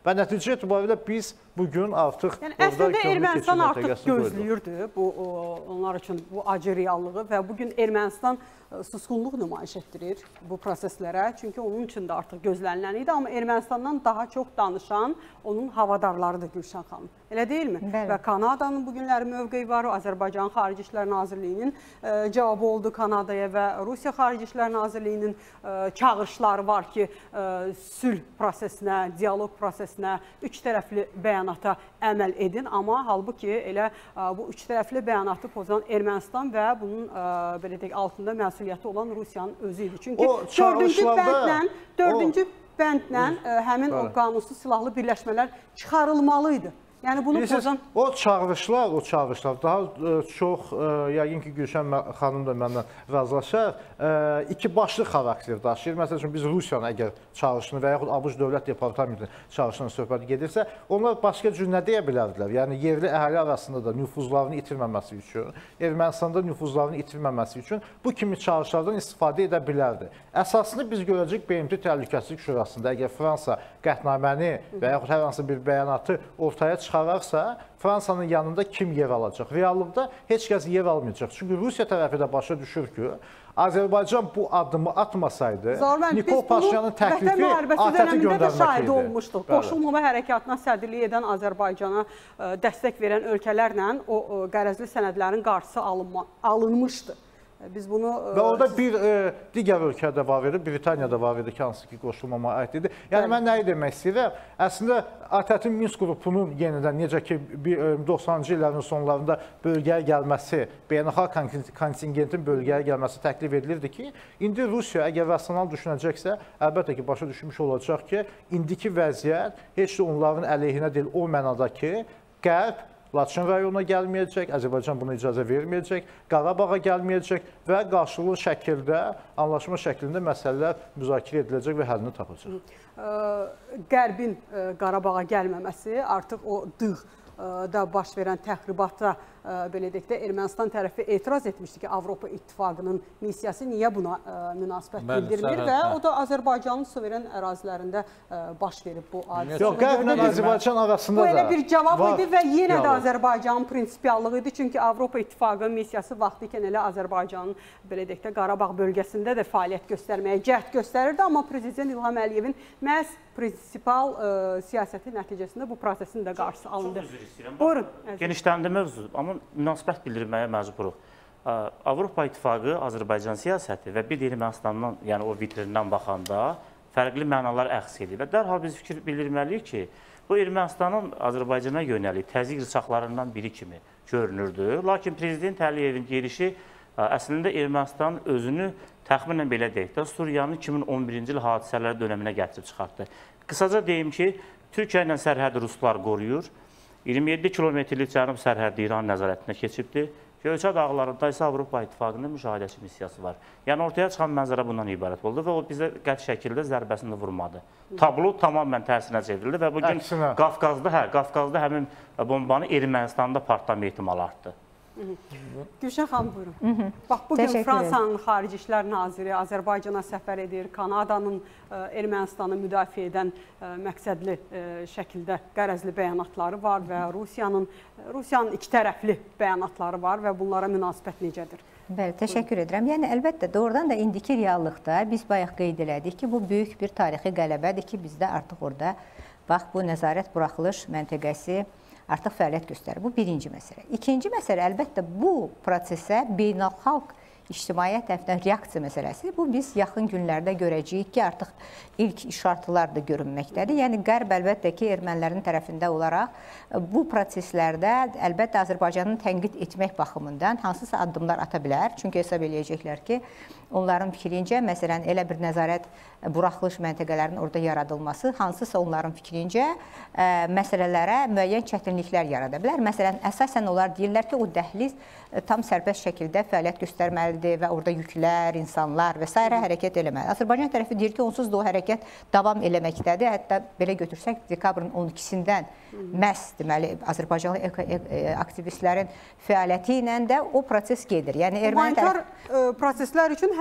Və nəticə etibarilə biz bugün artıq yəni, əslində Ermənistan artıq gözləyirdi bu, onlar üçün bu acı reallığı və bugün Ermənistan susqunluq nümayiş etdirir bu proseslərə. Çünki onun üçün də artıq gözlənilən idi. Amma Ermənistandan daha çox danışan onun havadarlarıdır Gülşən xanım. Elə deyilmi? Bəli. Və Kanadanın bugünləri mövqeyi var. Azərbaycan Xarici İşlər Nazirliyinin e, cavabı oldu Kanadaya və Rusiya Xarici İşlər Nazirliyinin e, çağırışları var ki, e, sülh prosesinə, dialoq prosesinə, üç tərəfli bəyanata əməl edin. Amma halbuki elə e, bu üç tərəfli bəyanatı pozan Ermənistan və bunun e, belə deyək, altında məsuliyyəti olan Rusiyanın özü idi. Çünki dördüncü bəndlə, dördüncü bəndlə ə, həmin o qanunsuz silahlı birləşmələr çıxarılmalıydı. Yəni bunu pozan... O çağırışlar, o çağırışlar daha ə, çox, ə, yəqin ki, Gülşən xanım da məndən razılaşar, ə, iki başlı xarakter daşıyır. Məsəl üçün, biz Rusiyanın əgər çağırışını və yaxud ABŞ Dövlət Departamentinin çağırışının söhbəti gedirsə, onlar başqa cür nə deyə bilərdilər? Yəni, yerli əhali arasında da nüfuzlarını itirməməsi üçün, Ermənistanda nüfuzlarını itirməməsi üçün bu kimi çağırışlardan istifadə edə bilərdi. Əsasını biz görəcək B M T Təhlükəsizlik Şurasında, əgər Fransa qətnaməni və yaxud hər hansı bir bəyanatı ortaya çıxararsa, Fransanın yanında kim yer alacaq? Reallıqda heç kəs yer almayacaq. Çünki Rusiya tərəfi də başa düşür ki, Azərbaycan bu addımı atmasaydı, Nikol Paşinyanın təklifi ATƏT-i göndərmək idi. Olmuşduq. Qoşulmama hərəkatına sədrlik edən Azərbaycana dəstək verən ölkələrlə o qərəzli sənədlərin qarşısı alınmışdı. Biz bunu... Və orada bir e, digər ölkədə var idi, Britaniyada var idi ki, hansı ki, qoşulmama aid idi. Yəni, mən nəyi demək istəyirəm? Əslində, ATƏT-in Minsk qrupunun yenidən, necə ki, doxsanıncı illərin sonlarında bölgəyə gəlməsi, beynəlxalq kontingentin bölgəyə gəlməsi təklif edilirdi ki, indi Rusiya əgər rasional düşünəcəksə, əlbəttə ki, başa düşmüş olacaq ki, indiki vəziyyət heç də onların əleyhinə deyil, o mənada ki, Qərb Laçın rayonuna gəlməyəcək, Azərbaycan buna icazə verməyəcək, Qarabağa gəlməyəcək və qarşılıqlı şəkildə, anlaşma şəklində məsələlər müzakirə ediləcək və həllini tapacaq. Qərbin Qarabağa gəlməməsi artıq o dığ da baş verən təxribata, belə deyək də, Ermənistan tərəfi etiraz etmişdi ki, Avropa İttifaqının missiyası niyə buna münasibət bildirmir və o da Azərbaycanın suveren ərazilərində baş verib bu hadisə. Yox, Qərblə Azərbaycan arasında da... Bu elə bir cavab idi və yenə də Azərbaycanın prinsipiallığı idi, çünki Avropa İttifaqının missiyası vaxtı ikən elə Azərbaycanın, belə deyək də, Qarabağ bölgəsində də fəaliyyət göstərməyə cəhd göstərirdi, amma Prezident İlham Əliyevin məhz prinsipal siyasəti nəticəsində bu prosesin də qarşısı alındı. Çox üzr istəyirəm. Buyurun. Genişləndi mövzu, amma münasibət bildirməyə məcburuq. Avropa İttifaqı, Azərbaycan siyasəti və bir Ermənistandan, yəni o vitrindən baxanda fərqli mənalar əks edir. Və dərhal biz fikir bildirməliyik ki, bu Ermənistanın Azərbaycana yönəlik təzyiq rıçaqlarından biri kimi görünürdü. Lakin Prezident Əliyevin gelişi əslində Ermənistanın özünü təxminən belə deyək də, Suriyanın iki min on birinci il hadisələri dönəminə gətirib çıxartdı. Qısaca deyim ki, Türkiyə ilə sərhədi Ruslar qoruyur. iyirmi yeddi kilometrlik cənub sərhədi İran nəzarətinə keçibdir. Göyçə dağlarında isə Avropa İttifaqının müşahidəçi missiyası var. Yəni, ortaya çıxan mənzərə bundan ibarət oldu və o bizə qəti şəkildə zərbəsini vurmadı. Tablo tamamən tərsinə çevrildi və bugün Qafqazda, hə, Qafqazda həmin bombanı Ermənistanda partlama ehtimalı artdı. Gülşən xanım, buyurun. Bax, bugün Fransanın Xarici İşlər Naziri Azərbaycana səfər edir, Kanadanın Ermənistanı müdafiə edən məqsədli şəkildə qərəzli bəyanatları var və Rusiyanın Rusiyanın iki tərəfli bəyanatları var və bunlara münasibət necədir? Bəli, təşəkkür edirəm. Yəni, əlbəttə, doğrudan da indiki reallıqda biz bayaq qeyd elədik ki, bu böyük bir tarixi qələbədir ki, bizdə artıq orada, bax, bu nəzarət buraxılış məntəqəsi artıq fəaliyyət göstərir. Bu birinci məsələ. İkinci məsələ, əlbəttə, bu prosesə beynəlxalq ictimaiyyət tərəfindən reaksiya məsələsi. Bu, biz yaxın günlərdə görəcəyik ki, artıq ilk işartılar da görünməkdədir. Yəni, Qərb əlbəttə ki, ermənilərin tərəfində olaraq bu proseslərdə əlbəttə Azərbaycanın tənqid etmək baxımından hansısa addımlar ata bilər. Çünki hesab eləyəcəklər ki, onların fikrincə, məsələn, elə bir nəzarət buraxılış məntəqələrinin orada yaradılması, hansısa onların fikrincə məsələlərə müəyyən çətinliklər yarada bilər. Məsələn, əsasən onlar deyirlər ki, o dəhliz tam sərbəst şəkildə fəaliyyət göstərməlidir və orada yüklər, insanlar və s. hərəkət eləməlidir. Azərbaycan tərəfi deyir ki, onsuz da o hərəkət davam eləməkdədir. Hətta belə götürsək, dekabrın on ikisindən məhz, deməli, Azərbaycanlı aktivistlərin fəaliyyəti ilə də o proses gedir. Yəni, humanitar proseslər üçün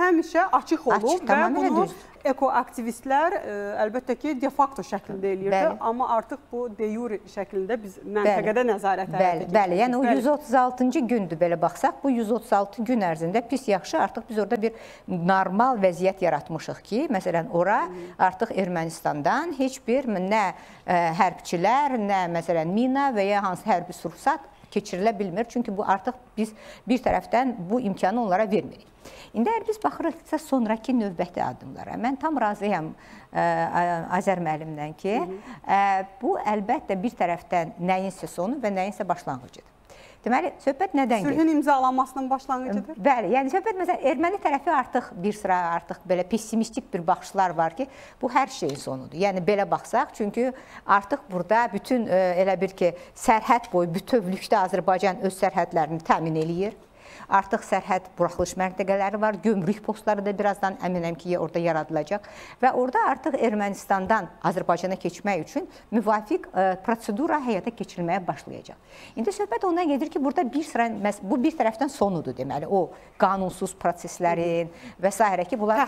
həmişə açıq olub Açıq, və bunu ekoaktivistlər ə, əlbəttə ki, de facto şəklində eləyirdi, bəli. Amma artıq bu de jure şəklində biz məntəqədə nəzarət həyata keçirdik. Bəli, yəni o yüz otuz altıncı gündür belə baxsaq, bu yüz otuz altı gün ərzində pis yaxşı artıq biz orada bir normal vəziyyət yaratmışıq ki, məsələn, ora artıq Ermənistandan heç bir nə ə, hərbçilər, nə məsələn mina və ya hansı hərbi sursat keçirilə bilmir. Çünki bu artıq biz bir tərəfdən bu imkanı onlara vermirik. İndi əgər biz baxırıqsa sonraki növbəti addımlara, mən tam razıyam ə, Azər müəllimdən ki, ə, bu əlbəttə bir tərəfdən nəyinsə sonu və nəyinsə başlanğıcıdır. Deməli, söhbət nədən gedir? Sülhün imzalanmasının başlanğıcıdır. Bəli, yəni söhbət məsələn, erməni tərəfi artıq bir sıra artıq belə pessimistik bir baxışlar var ki, bu hər şeyin sonudur. Yəni belə baxsaq, çünki artıq burada bütün ə, elə bir ki, sərhəd boyu bütövlükdə Azərbaycan öz sərhədlərini təmin eləyir. Artıq sərhəd buraxılış məntəqələri var, gömrük postları da birazdan əminəm ki, orada yaradılacaq və orada artıq Ermənistandan Azərbaycana keçmək üçün müvafiq ə, prosedura həyata keçirilməyə başlayacaq. İndi söhbət ondan gedir ki, burada bir sıra, bu bir tərəfdən sonudur deməli, o qanunsuz proseslərin və s. ki, bunlar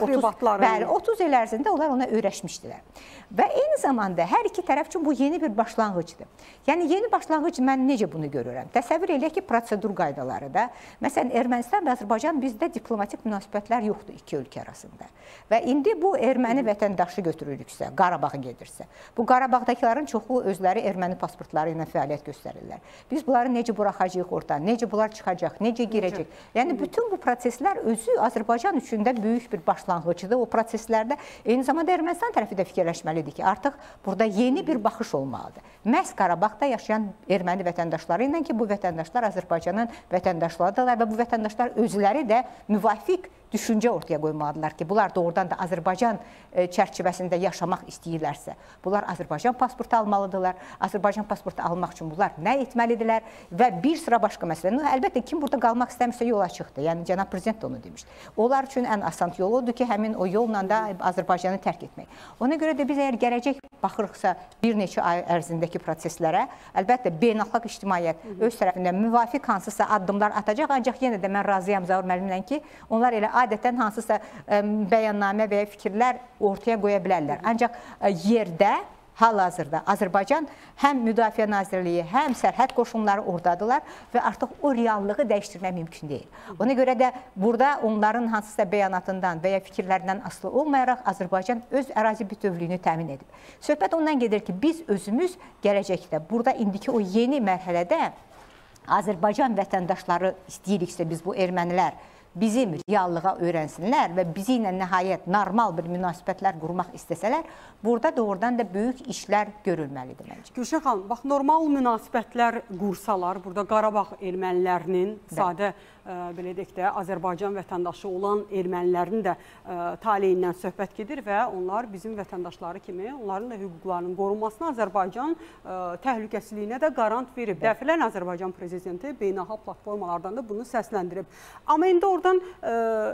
otuz il ərzində onlar ona öyrəşmişdilər. Və eyni zamanda hər iki tərəf üçün bu yeni bir başlanğıcdır. Yəni, yeni başlanğıc mən necə bunu görürəm? Təsəvvür eləyək ki, prosedur qaydaları da, məsələn, Ermənistan və Azərbaycan bizdə diplomatik münasibətlər yoxdur iki ölkə arasında. Və indi bu erməni vətəndaşı götürülüksə, Qarabağa gedirsə, bu Qarabağdakıların çoxu özləri erməni pasportları ilə fəaliyyət göstərirlər. Biz bunları necə buraxacaq oradan, necə bunlar çıxacaq, necə girəcək? Yəni, bütün bu proseslər özü Azərbaycan üçün də böyük bir başlanğıcıdır. O proseslərdə eyni zamanda Ermənistan tərəfi də fikirləşməlidir ki, artıq burada yeni bir baxış olmalıdır. Məhz Qarabağda yaşayan erməni vətəndaşları ilə ki, bu vətəndaşlar Azərbaycanın vətəndaşlarıdırlar və bu vətəndaşlar özləri də müvafiq düşüncə ortaya qoymalıdırlar ki, bunlar doğrudan da Azərbaycan çərçivəsində yaşamaq istəyirlərsə, bunlar Azərbaycan pasportu almalıdırlar. Azərbaycan pasportu almaq üçün bunlar nə etməlidirlər və bir sıra başqa məsələ. Əlbəttə, kim burada qalmaq istəmirsə yol açıqdır. Yəni, cənab prezident də onu demişdir. Onlar üçün ən asan yol odur ki, həmin o yolla da Azərbaycanı tərk etmək. Ona görə də biz əgər gələcək baxırıqsa bir neçə ay ərzindəki proseslərə, əlbəttə, beynəlxalq ictimaiyyət öz tərəfindən müvafiq hansısa addımlar atacaq, ancaq yenə də mən razıyam Zaur müəllimlə ki, onlar elə adətən hansısa ə, bəyannamə və ya fikirlər ortaya qoya bilərlər. Ancaq ə, yerdə, hal-hazırda Azərbaycan həm Müdafiə Nazirliyi, həm sərhəd qoşunları ordadırlar və artıq o reallığı dəyişdirmək mümkün deyil. Ona görə də burada onların hansısa bəyanatından və ya fikirlərindən asılı olmayaraq Azərbaycan öz ərazi bütövlüyünü təmin edib. Söhbət ondan gedir ki, biz özümüz gələcəkdə, burada indiki o yeni mərhələdə Azərbaycan vətəndaşları istəyiriksə biz bu ermənilər bizim reallığa öyrənsinlər və bizi ilə nəhayət normal bir münasibətlər qurmaq istəsələr, burada doğrudan da böyük işlər görülməlidir məncə. Gülşən xanım, bax, normal münasibətlər qursalar, burada Qarabağ ermənilərinin, sadə ə, belə deyək də, Azərbaycan vətəndaşı olan ermənilərin də ə, taleyindən söhbət gedir və onlar bizim vətəndaşları kimi, onların da hüquqlarının qorunmasına Azərbaycan ə, təhlükəsizliyinə də qarant verib. Dəfilən Azərbaycan prezidenti beynəlxalq platformalardan da bunu səsləndirib. Amma indi oradan ə,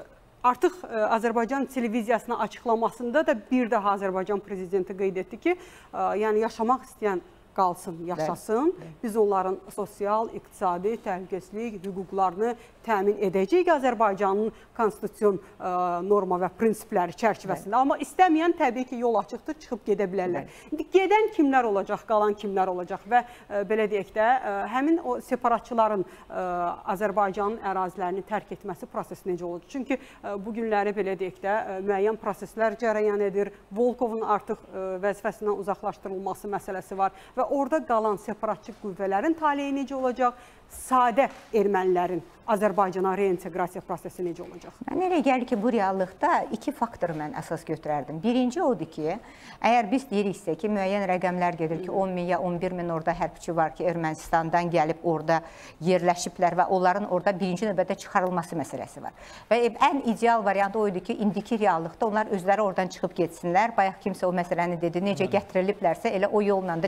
artıq ə, Azərbaycan televiziyasına açıqlamasında da bir daha Azərbaycan prezidenti qeyd etdi ki, ə, yəni yaşamaq istəyən qalsın, yaşasın. Biz onların sosial, iqtisadi, təhlükəsizlik hüquqlarını təmin edəcəyik Azərbaycanın konstitusiyon ə, norma və prinsipləri çərçivəsində. Amma istəməyən təbii ki, yol açıqdır, çıxıb gedə bilərlər. İndi gedən kimlər olacaq, qalan kimlər olacaq və ə, belə deyək də, ə, həmin o separatçıların ə, Azərbaycanın ərazilərini tərk etməsi prosesi necə olacaq? Çünki ə, bu günləri belə deyək də, ə, müəyyən proseslər cərəyan edir. Volkovun artıq ə, vəzifəsindən uzaqlaşdırılması məsələsi var və orada qalan separatçı qüvvələrin taleyi necə olacaq? Sadə ermənilərin Azərbaycana reinteqrasiya prosesi necə olacaq? Mən elə gəlir ki, bu reallıqda iki faktoru mən əsas götürərdim. Birinci odur ki, əgər biz deyiriksə ki, müəyyən rəqəmlər gedir ki, on min ya on bir min orada hərbçi var ki, Ermənistandan gəlib orada yerləşiblər və onların orada birinci növbədə çıxarılması məsələsi var. Və ən ideal variantı o idi ki, indiki reallıqda onlar özləri oradan çıxıb getsinlər. Bayaq kimsə o məsələni dedi, necə gətiriliblərsə elə o yolla da çıxarılsın.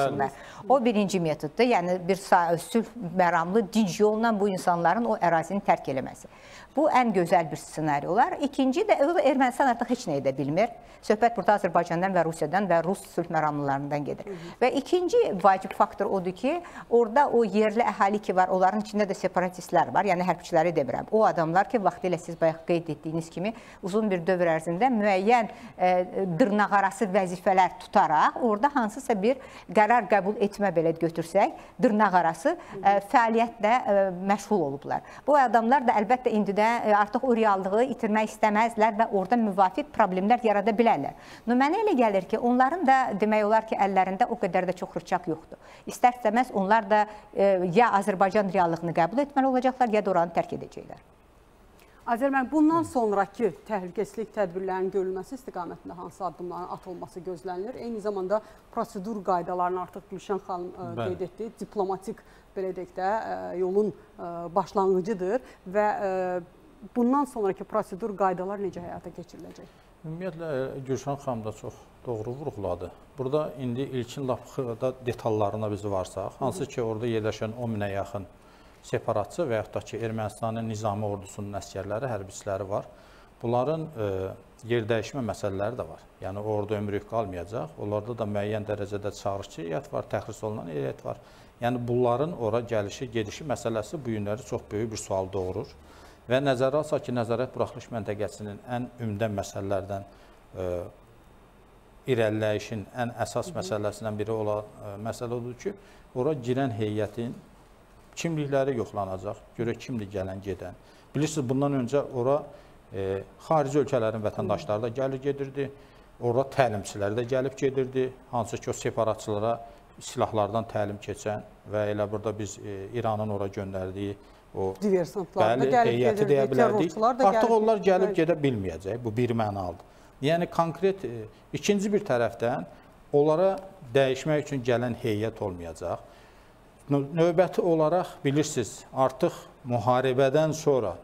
olsunlar. O birinci metoddur. Yəni bir sülh məramlı, dinc yolla bu insanların o ərazini tərk eləməsi. Bu ən gözəl bir ssenari olar. İkinci də Ermənistan artıq heç nə edə bilmir. Söhbət burada Azərbaycandan və Rusiyadan və Rus sülh məramlılarından gedir. Və ikinci vacib faktor odur ki, orada o yerli əhali ki var, onların içində də separatistlər var, yəni hərbçiləri demirəm. O adamlar ki, vaxtilə siz bayaq qeyd etdiyiniz kimi uzun bir dövr ərzində müəyyən e, dırnaqarası vəzifələr tutaraq, orada hansısa bir qərar qəbul etmə belə götürsək, dırnaqarası e, fəaliyyətlə e, məşğul olublar. Bu adamlar da əlbəttə indidə e, artıq o reallığı itirmək istəməzlər və orada müvafiq problemlər yarada bilərlər. No, mənə elə gəlir ki, onların da demək olar ki, əllərində o qədər də çox rıçaq yoxdur. İstər-istəməz onlar da e, ya Azərbaycan reallığını qəbul etməli olacaqlar, ya da oranı tərk edəcəklər. Azərbaycan, bundan sonraki təhlükəsizlik tədbirlərinin görülməsi istiqamətində hansı addımların atılması gözlənilir? Eyni zamanda prosedur qaydalarını artıq Gülşən xanım qeyd etdi. Diplomatik, belə deyək də, yolun başlanğıcıdır və bundan sonraki prosedur qaydalar necə həyata keçiriləcək? Ümumiyyətlə, Gülşən xanım da çox doğru vurğuladı. Burada indi ilkin lapxıda detallarına biz varsaq, hansı ki, orada yerləşən on minə yaxın separatçı və yaxud da ki, Ermənistanın nizami ordusunun əsgərləri, hərbiçiləri var. Bunların e, yer dəyişmə məsələləri də var. Yəni, orada ömrük qalmayacaq. Onlarda da müəyyən dərəcədə çağırışçı heyət var, təxris olunan heyət var. Yəni, bunların ora gəlişi, gedişi məsələsi bu günləri çox böyük bir sual doğurur. Və nəzərə alsaq ki, nəzarət buraxılış məntəqəsinin ən ümdə məsələlərdən e, irəliləyişin ən əsas məsələsindən biri olan e, məsələ odur ki, ora girən heyətin kimlikləri yoxlanacaq, görək kimdir gələn, gedən. Bilirsiniz, bundan öncə ora e, xarici ölkələrin vətəndaşları da gəlir, gedirdi, ora təlimçilər də gəlib gedirdi, hansı ki, o separatçılara silahlardan təlim keçən və elə burada biz e, İranın ora göndərdiyi o bəli, heyəti deyə bilərdik. Artıq onlar gəlib gedə bilməyəcək, bu bir mənalıdır. Yəni, konkret, e, ikinci bir tərəfdən onlara dəyişmək üçün gələn heyət olmayacaq. Növbəti olaraq, bilirsiniz, artıq müharibədən sonra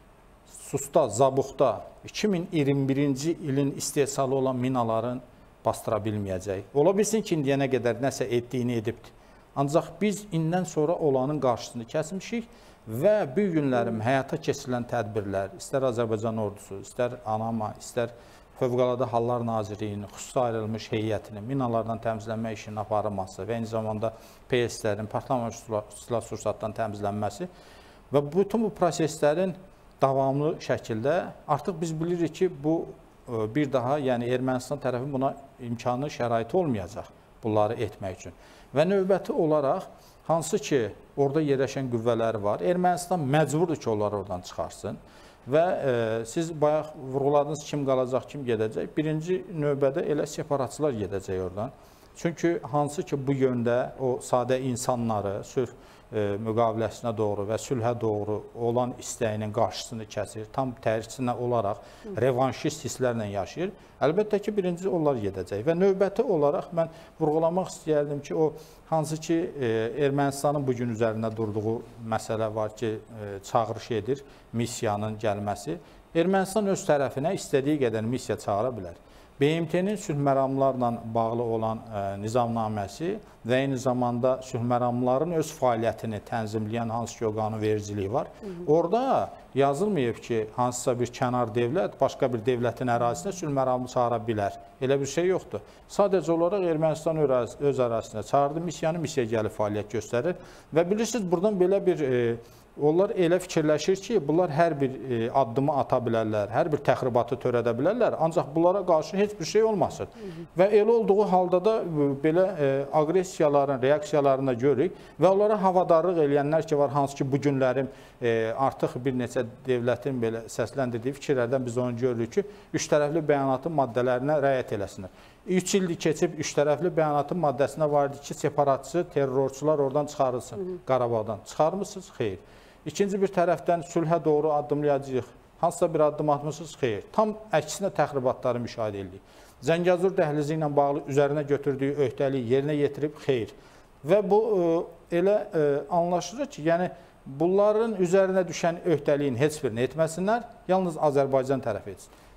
Susda, Zabuxda iki min iyirmi birinci ilin istehsalı olan minaların bastıra bilməyəcək. Ola bilsin ki, indiyə nə qədər nəsə etdiyini edibdir. Ancaq biz indən sonra olanın qarşısını kəsmişik və bu günlərim həyata keçirilən tədbirlər, istər Azərbaycan ordusu, istər ANAMA, istər Fövqəladə Hallar Nazirliyinin xüsusi ayrılmış heyətinin minalardan təmizlənmə işinin aparılması və eyni zamanda P S-lərin partlamamış silah sursatdan təmizlənməsi və bütün bu proseslərin davamlı şəkildə artıq biz bilirik ki, bu bir daha, yəni Ermənistan tərəfi buna imkanı, şəraiti olmayacaq bunları etmək üçün. Və növbəti olaraq, hansı ki, orada yerləşən qüvvələri var, Ermənistan məcburdur ki, onları oradan çıxarsın və e, siz bayaq vurğuladınız kim qalacaq, kim gedəcək. Birinci növbədə elə separatçılar gedəcək oradan. Çünki hansı ki, bu yöndə o sadə insanları sülh e, müqaviləsinə doğru və sülhə doğru olan istəyinin qarşısını kəsir, tam tərsinə olaraq revanşist hisslərlə yaşayır. Əlbəttə ki, birinci onlar gedəcək və növbəti olaraq mən vurğulamaq istəyərdim ki, o hansı ki, e, Ermənistanın bugün üzərində durduğu məsələ var ki, e, çağırış edir missiyanın gəlməsi. Ermənistan öz tərəfinə istədiyi qədər missiya çağıra bilər. B M T-nin sülh məramlarla bağlı olan e, nizamnaməsi və eyni zamanda sülh məramların öz fəaliyyətini tənzimləyən hansı ki, o qanunvericiliyi var. Hı -hı. Orada yazılmayıb ki, hansısa bir kənar devlət başqa bir devlətin ərazisinə sülh məramlı çağıra bilər. Elə bir şey yoxdur. Sadəcə olaraq Ermənistan öz ərazisinə çağırdı missiyanı, missiya gəlib fəaliyyət göstərir və bilirsiniz, buradan belə bir e, onlar elə fikirləşir ki, bunlar hər bir e, addımı ata bilərlər, hər bir təxribatı törədə bilərlər, ancaq bunlara qarşı heç bir şey olmasın. Hı -hı. Və elə olduğu halda da belə e, agresiyaların, reaksiyalarını görürük və onlara havadarlıq eləyənlər ki, var, hansı ki, bu günlərim e, artıq bir neçə devlətin belə səsləndirdiyi fikirlərdən biz onu görürük ki, üç tərəfli bəyanatın maddələrinə riayət eləsinlər. üç ildir keçib üç tərəfli bəyanatın maddəsinə var idi ki, separatçı, terrorçular oradan çıxarılsın, Hı -hı. Qarabağdan. Çıxarmısınız? Xeyr. İkinci bir tərəfdən sülhə doğru addımlayacağıq. Hansısa bir addım atmışsınız? Xeyr. Tam əksinə təxribatları müşahidə edirik. Zəngəzur dəhlizi ilə bağlı üzərinə götürdüyü öhdəliyi yerinə yetirib? Xeyr. Və bu e, elə e, anlaşılır ki, yəni bunların üzərinə düşən öhdəliyin heç birini etməsinlər, yalnız Azərbaycan tərəfi etsin.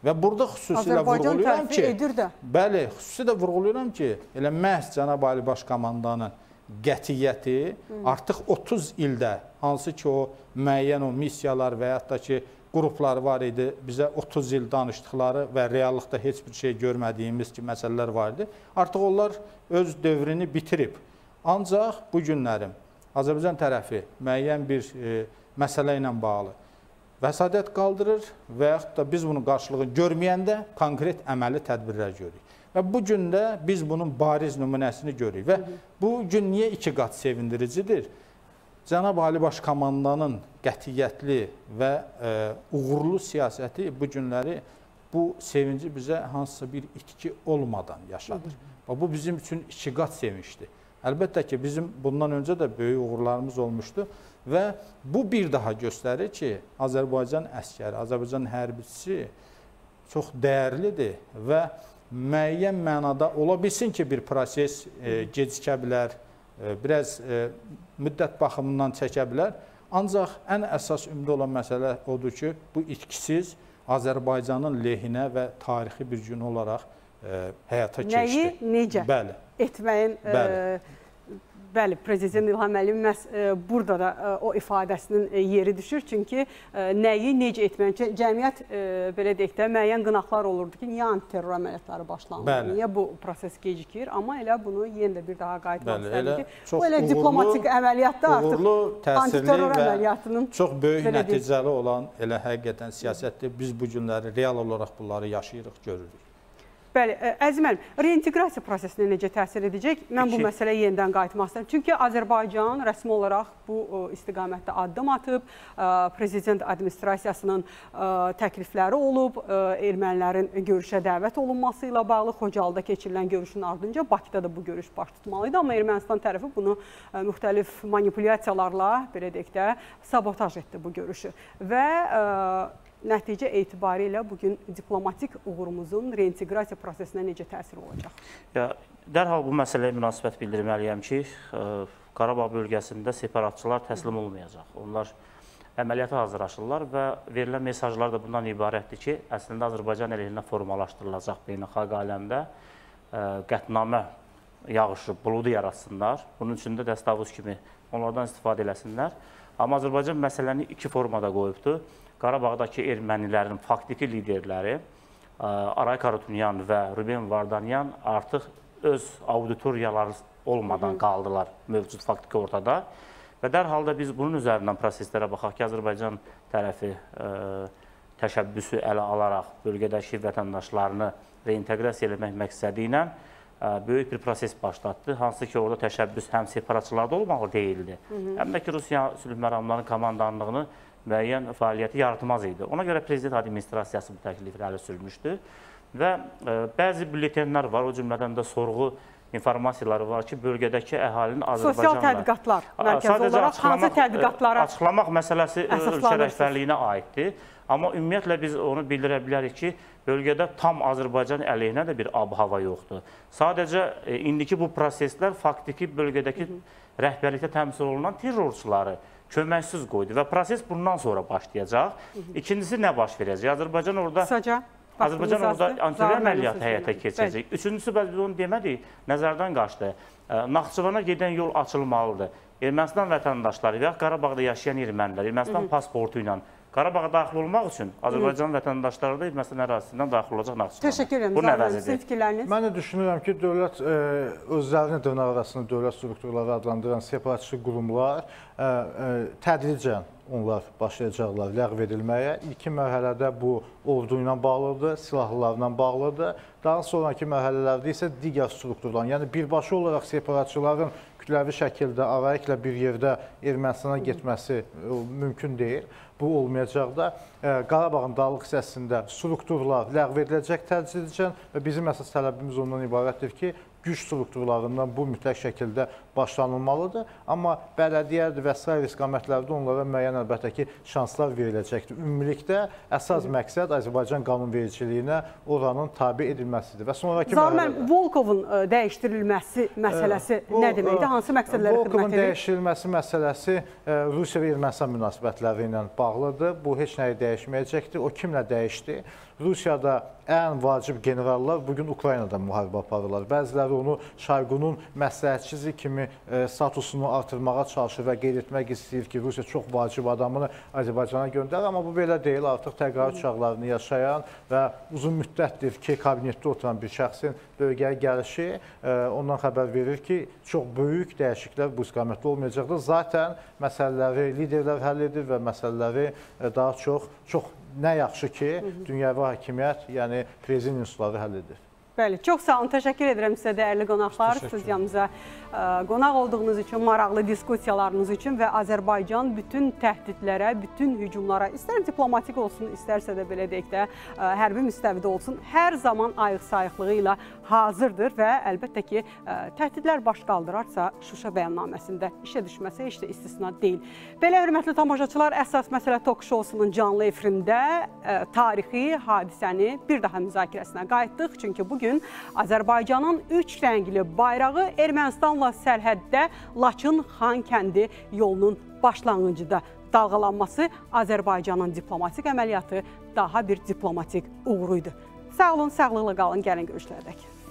Və burada xüsusilə vurğulayıram ki, bəli, xüsusilə vurğulayıram ki, elə məhz Cənab Ali Baş Komandanın qətiyyəti artıq otuz ildə, hansı ki, o müəyyən o missiyalar və yaxud da ki, qruplar var idi, bizə otuz il danışdıqları və reallıqda heç bir şey görmədiyimiz ki, məsələlər var idi. Artıq onlar öz dövrünü bitirib. Ancaq bu günlərim Azərbaycan tərəfi müəyyən bir e, məsələ ilə bağlı vəsadət qaldırır və yaxud da biz bunun qarşılığını görməyəndə konkret əməli tədbirlər görürük. Və bu gün də biz bunun bariz nümunəsini görürük. Və bu gün niyə iki qat sevindiricidir? Cənab Ali Baş Komandanın qətiyyətli və e, uğurlu siyasəti bu günləri bu sevinci bizə hansısa bir itki olmadan yaşadır. Bu bizim üçün iki qat sevinçdir. Əlbəttə ki, bizim bundan öncə də böyük uğurlarımız olmuşdu və bu bir daha göstərir ki, Azərbaycan əskəri, Azərbaycan hərbçisi çox dəyərlidir və müəyyən mənada ola bilsin ki, bir proses e, gecikə bilər, e, biraz e, müddət baxımından çəkə bilər. Ancaq ən əsas ümid olan məsələ odur ki, bu itkisiz Azərbaycanın lehinə və tarixi bir gün olaraq e, həyata keçdi. Nəyi, necə Bəli. etməyin Bəli. E, Bəli, Prezident İlham Əliyev məhz e, burada da e, o ifadəsinin e, yeri düşür. Çünki e, nəyi necə etməyin, cəmiyyət e, belə deyək də müəyyən qınaqlar olurdu ki, niyə antiterror əməliyyatları başlanmır, niyə bu proses gecikir. Amma elə bunu yenə də bir daha qayıtmaq istədik ki, bu elə diplomatik əməliyyatda artıq antiterror əməliyyatının çox böyük nəticəli olan elə həqiqətən siyasətdir. Biz bu günləri real olaraq bunları yaşayırıq, görürük. Bəli, əzizim müəllim, reinteqrasiya prosesinə necə təsir edəcək? Mən bu məsələyə yenidən qayıtmaq istəyirəm. Çünki Azərbaycan rəsmi olaraq bu istiqamətdə addım atıb, Prezident administrasiyasının təklifləri olub, ermənilərin görüşə dəvət olunması ilə bağlı Xocalıda keçirilən görüşün ardınca Bakıda da bu görüş baş tutmalıydı. Amma Ermənistan tərəfi bunu müxtəlif manipulyasiyalarla, belə deyək də, sabotaj etdi bu görüşü. Və nəticə etibarilə bugün diplomatik uğurumuzun reinteqrasiya prosesinə necə təsir olacaq? Ya, dərhal bu məsələyə münasibət bildirməliyəm ki, Qarabağ bölgəsində separatçılar təslim olmayacaq. Onlar əməliyyata hazırlaşırlar və verilən mesajlar da bundan ibarətdir ki, əslində Azərbaycan əleyhinə formalaşdırılacaq beynəlxalq aləmdə qətnamə yağışı, buludu yaratsınlar. Bunun üçün də dəstavuz kimi onlardan istifadə eləsinlər. Amma Azərbaycan məsələni iki formada qoyubdur. Qarabağdakı ermənilərin faktiki liderləri Aray Karutunyan və Ruben Vardanyan artıq öz auditoriyaları olmadan qaldılar mövcud faktiki ortada. Və dərhal da biz bunun üzərindən proseslərə baxaq ki, Azərbaycan tərəfi təşəbbüsü ələ alaraq bölgədəki vətəndaşlarını reinteqrasiya etmək məqsədi ilə böyük bir proses başlatdı. Hansı ki, orada təşəbbüs həm separatçılarda olmalı deyildi, həm də ki, Rusiya sülh məramlarının komandanlığını müəyyən fəaliyyəti yaratmaz idi. Ona görə Prezident administrasiyası bu təklifləri sürmüşdü və e, bəzi bülletenlər var, o cümlədən də sorğu informasiyaları var ki, bölgədəki əhalinin Azərbaycanla... Sosial tədqiqatlar mərkəzi olaraq hansı tədqiqatlara... Açıqlamaq məsələsi ölkə rəhbərliyinə aiddir. Amma ümumiyyətlə biz onu bildirə bilərik ki, bölgədə tam Azərbaycan əleyhinə də bir ab-hava yoxdur. Sadəcə e, indiki bu proseslər faktiki bölgədəki rəhbərlikdə təmsil olunan terrorçuları köməksiz qoydu və proses bundan sonra başlayacaq. İkincisi nə baş verəcək? Azərbaycan orada Qısaca, Azərbaycan orada antiterror əməliyyatı həyata keçəcək. Üçüncüsü, biz onu demədik, nəzərdən qaçdı. Naxçıvana gedən yol açılmalıdır. Ermənistan vətəndaşları və Qarabağda yaşayan ermənilər, Ermənistan pasportu ilə Qarabağa daxil olmaq üçün Azərbaycan vətəndaşları da Ermənistan ərazisindən daxil olacaq Naxçıvana. Təşəkkür edirəm. Bu nə vəziyyədir? Mən də düşünürəm ki, dövlət e, özlərini dırnaq arasında dövlət strukturları adlandıran separatçı qurumlar e, e, tədricən onlar başlayacaqlar ləğv edilməyə. İlkin mərhələdə bu ordu ilə bağlıdır, silahlılarla bağlıdır. Daha sonraki mərhələlərdə isə digər strukturlar, yəni birbaşa olaraq separatçıların kütləvi şəkildə arayıqla bir yerdə Ermənistana getməsi mümkün deyil. Bu olmayacaq da Qarabağın dağlıq hissəsində strukturlar ləğv ediləcək tədricən və bizim əsas tələbimiz ondan ibarətdir ki, güc strukturlarından bu mütləq şəkildə başlanılmalıdır. Amma bələdiyyədir və sair istiqamətlərdə onlara müəyyən əlbəttə ki, şanslar veriləcəkdir. Ümumilikdə əsas məqsəd Azərbaycan qanunvericiliyinə oranın tabe edilməsidir. Və sonraki Zaur, Volkovun dəyişdirilməsi məsələsi nə deməkdir? Hansı məqsədlərə xidmət edir? Volkovun dəyişdirilməsi məsələsi Rusiya və Ermənistan münasibətləri ilə bağlıdır. Bu heç nəyi dəyişməyəcəkdir. O kimlə dəyişdi? Rusiyada ən vacib generallar bugün Ukraynada müharibə aparırlar. Bəziləri onu Şayqunun məsləhətçisi kimi statusunu artırmağa çalışır və qeyd etmək istəyir ki, Rusiya çox vacib adamını Azərbaycana göndərir. Amma bu belə deyil. Artıq təqaüd çağlarını yaşayan və uzun müddətdir ki, kabinetdə oturan bir şəxsin bölgəyə gəlişi ondan xəbər verir ki, çox böyük dəyişikliklər bu istiqamətdə olmayacaqdır. Zaten məsələləri liderlər həll edir və məsələləri daha çox, çox nə yaxşı ki, dünyəvi hakimiyyət, yəni prezident institutları həll edir. Bəli, çox sağ olun, təşəkkür edirəm sizə dəyərli qonaqlar, studiyamıza qonaq olduğunuz üçün, maraqlı diskusiyalarınız üçün və Azərbaycan bütün təhdidlərə, bütün hücumlara, istər diplomatik olsun, istərsə də belə deyək də, hərbi müstəvidə olsun, hər zaman ayıq-sayıqlığı ilə hazırdır və əlbəttə ki, təhdidlər baş qaldırarsa, Şuşa bəyannaməsində işə düşməsə heç də istisna deyil. Belə, hörmətli tamaşaçılar, Əsas Məsələ Tok Şousunun canlı efirində tarixi hadisəni bir daha müzakirəsinə qayıtdıq, çünki bu Bugün Azərbaycanın üç rəngli bayrağı Ermənistanla sərhəddə Laçın-Xankəndi yolunun başlanğıcıda dalğalanması Azərbaycanın diplomatik əməliyyatı daha bir diplomatik uğuruydu. Sağ olun, sağlıqla qalın, gəlin görüşlərə dək.